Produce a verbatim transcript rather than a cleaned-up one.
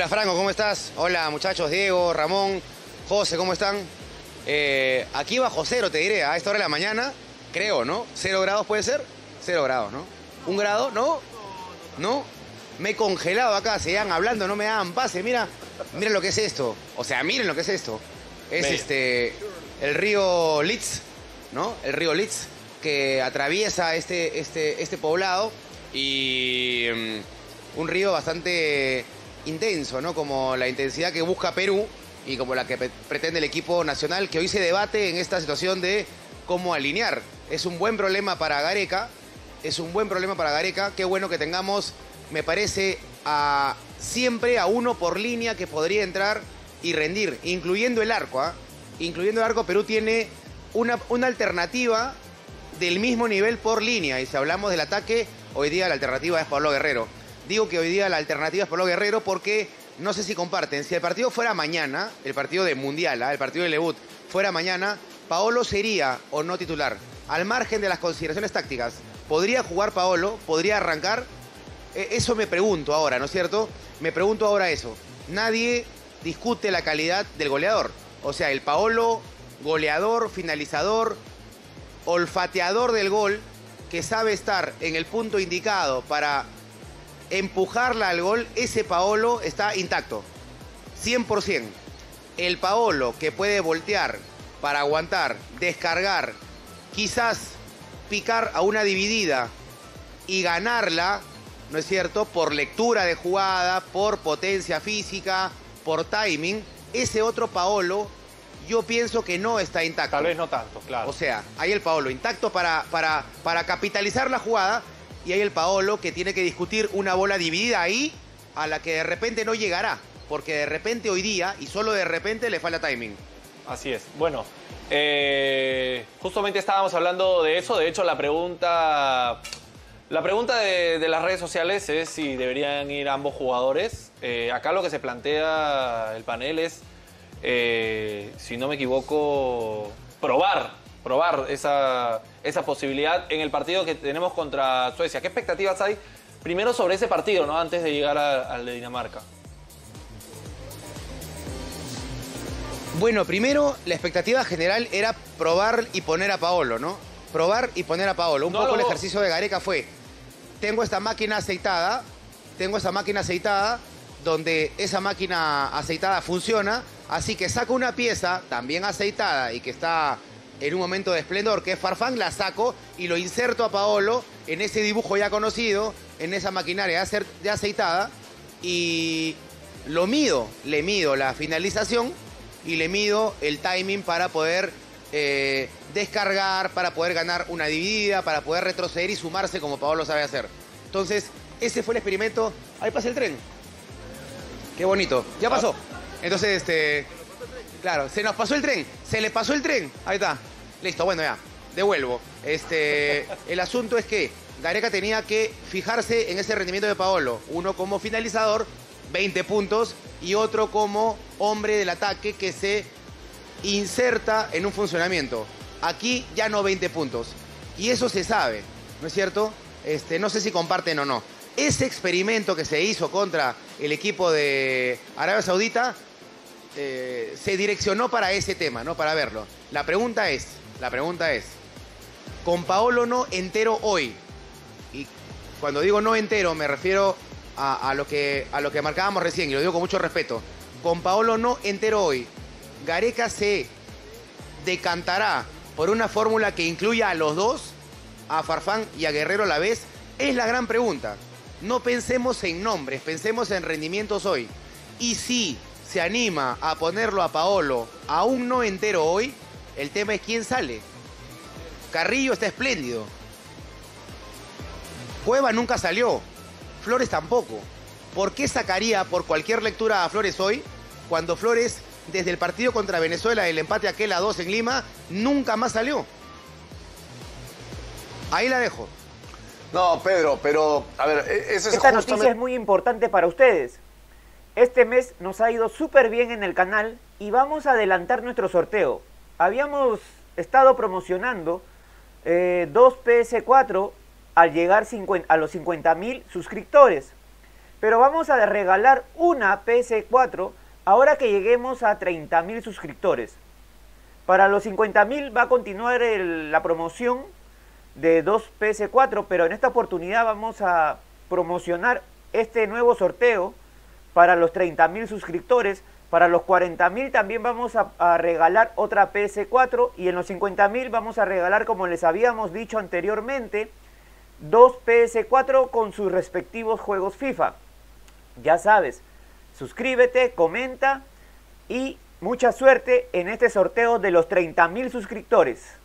Hola Franco, ¿cómo estás? Hola muchachos, Diego, Ramón, José, ¿cómo están? Eh, aquí bajo cero, te diré, a esta hora de la mañana, creo, ¿no? ¿Cero grados puede ser? Cero grados, ¿no? ¿Un grado? ¿No? ¿No? Me he congelado acá, seguían hablando, no me daban pase, mira, miren lo que es esto. O sea, miren lo que es esto. Es Bello. este, el río Litz, ¿no? El río Litz, que atraviesa este, este, este poblado y um, un río bastante intenso, ¿no? Como la intensidad que busca Perú y como la que pe- pretende el equipo nacional, que hoy se debate en esta situación de cómo alinear. Es un buen problema para Gareca, es un buen problema para Gareca. Qué bueno que tengamos, me parece, a, siempre a uno por línea que podría entrar y rendir, incluyendo el arco, ¿ah? Incluyendo el arco, Perú tiene una, una alternativa del mismo nivel por línea. Y si hablamos del ataque, hoy día la alternativa es Pablo Guerrero. Digo que hoy día la alternativa es Pablo Guerrero porque no sé si comparten. Si el partido fuera mañana, el partido de Mundial, ¿eh? El partido de debut, fuera mañana, Paolo sería o no titular. Al margen de las consideraciones tácticas, ¿podría jugar Paolo? ¿Podría arrancar? Eh, eso me pregunto ahora, ¿no es cierto? Me pregunto ahora eso. Nadie discute la calidad del goleador. O sea, el Paolo, goleador, finalizador, olfateador del gol, que sabe estar en el punto indicado para empujarla al gol, ese Paolo está intacto, cien por ciento. El Paolo que puede voltear para aguantar, descargar, quizás picar a una dividida y ganarla, ¿no es cierto?, por lectura de jugada, por potencia física, por timing, ese otro Paolo yo pienso que no está intacto. Tal vez no tanto, claro. O sea, hay el Paolo intacto para, para, para capitalizar la jugada y hay el Paolo que tiene que discutir una bola dividida ahí a la que de repente no llegará. Porque de repente hoy día, y solo de repente, le falta timing. Así es. Bueno, eh, justamente estábamos hablando de eso. De hecho, la pregunta, la pregunta de, de las redes sociales es si deberían ir ambos jugadores. Eh, acá lo que se plantea el panel es, eh, si no me equivoco, probar, probar esa, esa posibilidad en el partido que tenemos contra Suecia. ¿Qué expectativas hay primero sobre ese partido, ¿no?, antes de llegar a- al de Dinamarca? Bueno, primero, la expectativa general era probar y poner a Paolo, ¿no? Probar y poner a Paolo. Un No, poco no, el no. ejercicio de Gareca fue, tengo esta máquina aceitada, tengo esta máquina aceitada, donde esa máquina aceitada funciona, así que saco una pieza también aceitada y que está en un momento de esplendor, que es Farfán, la saco y lo inserto a Paolo en ese dibujo ya conocido, en esa maquinaria ya acer- ya aceitada, y lo mido, le mido la finalización y le mido el timing para poder eh, descargar, para poder ganar una dividida, para poder retroceder y sumarse como Paolo sabe hacer. Entonces, ese fue el experimento. Ahí pasa el tren. Qué bonito. Ya pasó. Entonces, este... Claro, se nos pasó el tren. Se le pasó el tren. Ahí está. Listo, bueno, ya. Devuelvo. Este, el asunto es que Gareca tenía que fijarse en ese rendimiento de Paolo. Uno como finalizador, veinte puntos, y otro como hombre del ataque que se inserta en un funcionamiento. Aquí ya no veinte puntos. Y eso se sabe, ¿no es cierto? Este, no sé si comparten o no. Ese experimento que se hizo contra el equipo de Arabia Saudita eh, se direccionó para ese tema, ¿no? Para verlo. La pregunta es, la pregunta es, con Paolo no entero hoy, y cuando digo no entero me refiero a, a lo que, a lo que marcábamos recién, y lo digo con mucho respeto, con Paolo no entero hoy, Gareca se decantará por una fórmula que incluya a los dos, a Farfán y a Guerrero a la vez, es la gran pregunta. No pensemos en nombres, pensemos en rendimientos hoy. Y si se anima a ponerlo a Paolo aún no entero hoy, el tema es quién sale. Carrillo está espléndido. Cueva nunca salió. Flores tampoco. ¿Por qué sacaría por cualquier lectura a Flores hoy cuando Flores, desde el partido contra Venezuela, el empate aquel a dos en Lima, nunca más salió? Ahí la dejo. No, Pedro, pero, a ver, e- ese es Esta justamente... noticia es muy importante para ustedes. Este mes nos ha ido súper bien en el canal y vamos a adelantar nuestro sorteo. Habíamos estado promocionando eh, dos P S cuatro al llegar cincuenta a los cincuenta mil suscriptores. pero vamos a regalar una P S cuatro ahora que lleguemos a treinta mil suscriptores. Para los cincuenta mil va a continuar el, la promoción de dos P S cuatro, pero en esta oportunidad vamos a promocionar este nuevo sorteo para los treinta mil suscriptores. Para los cuarenta mil también vamos a, a regalar otra P S cuatro y en los cincuenta mil vamos a regalar, como les habíamos dicho anteriormente, dos P S cuatro con sus respectivos juegos FIFA. Ya sabes, suscríbete, comenta y mucha suerte en este sorteo de los treinta mil suscriptores.